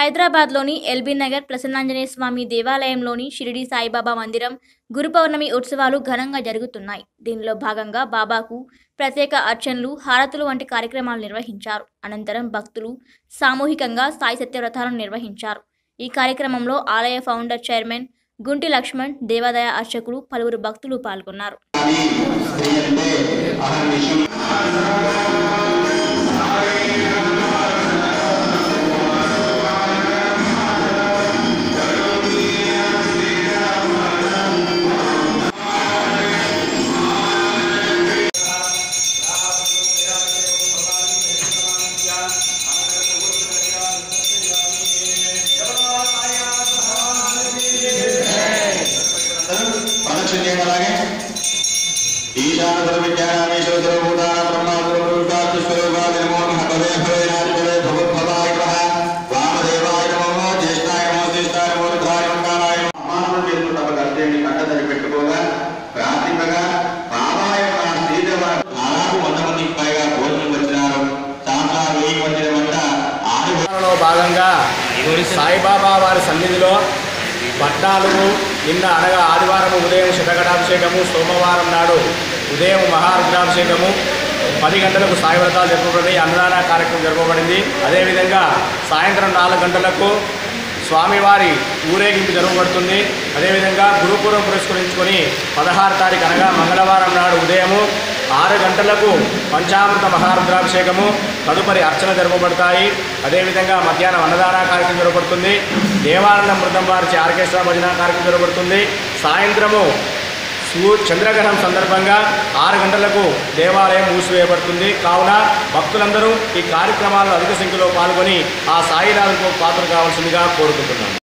హైదరాబాద్లోని ఎల్బీ నగర్ ప్రసన్నాంజనేయ స్వామి దేవాలయంలోని షిరిడి సాయిబాబా మందిరం గురు పౌర్ణమి ఉత్సవాలు ఘనంగా జరుగుతున్నాయి. దీనిలో భాగంగా బాబాకు ప్రత్యేక అర్చనలు, హారతులు వంటి కార్యక్రమాలు నిర్వహించారు. అనంతరం భక్తులు సామూహికంగా సాయి సత్యవ్రతాలను నిర్వహించారు. ఈ కార్యక్రమంలో ఆలయ ఫౌండర్ చైర్మన్ గుంటి లక్ష్మణ్, దేవాదాయ అర్చకులు, పలువురు భక్తులు పాల్గొన్నారు. భాగంగా సాయిబాబా వారి సన్నిధిలో పట్నాలు నిన్న అనగా ఆదివారం ఉదయం శతఘటాభిషేకము, సోమవారం నాడు ఉదయం మహారుద్రాభిషేకము, 10 గంటలకు సాయి వ్రతాలు జరపబడి అన్నదాన కార్యక్రమం జరపబడింది. అదేవిధంగా సాయంత్రం 4 గంటలకు స్వామివారి ఊరేగింపు జరగబడుతుంది. అదేవిధంగా గురుపురం పురస్కరించుకొని 16 తారీఖు అనగా మంగళవారం నాడు ఉదయము 6 గంటలకు పంచామృత మహారుద్రాభిషేకము, తదుపరి అర్చన జరపబడతాయి. అదేవిధంగా మధ్యాహ్నం అన్నదాన కార్యక్రమం జరగబడుతుంది. దేవానందం బృందం వారి ఆర్కెస్ట్రా భజన కార్యక్రమం జరగబడుతుంది. సాయంత్రము చంద్రగ్రహణం సందర్భంగా 6 గంటలకు దేవాలయం మూసివేయబడుతుంది. కావున భక్తులందరూ ఈ కార్యక్రమాల్లో అధిక సంఖ్యలో పాల్గొని ఆ సాయినాథులకు పాత్ర కావాల్సిందిగా కోరుకుంటున్నాను.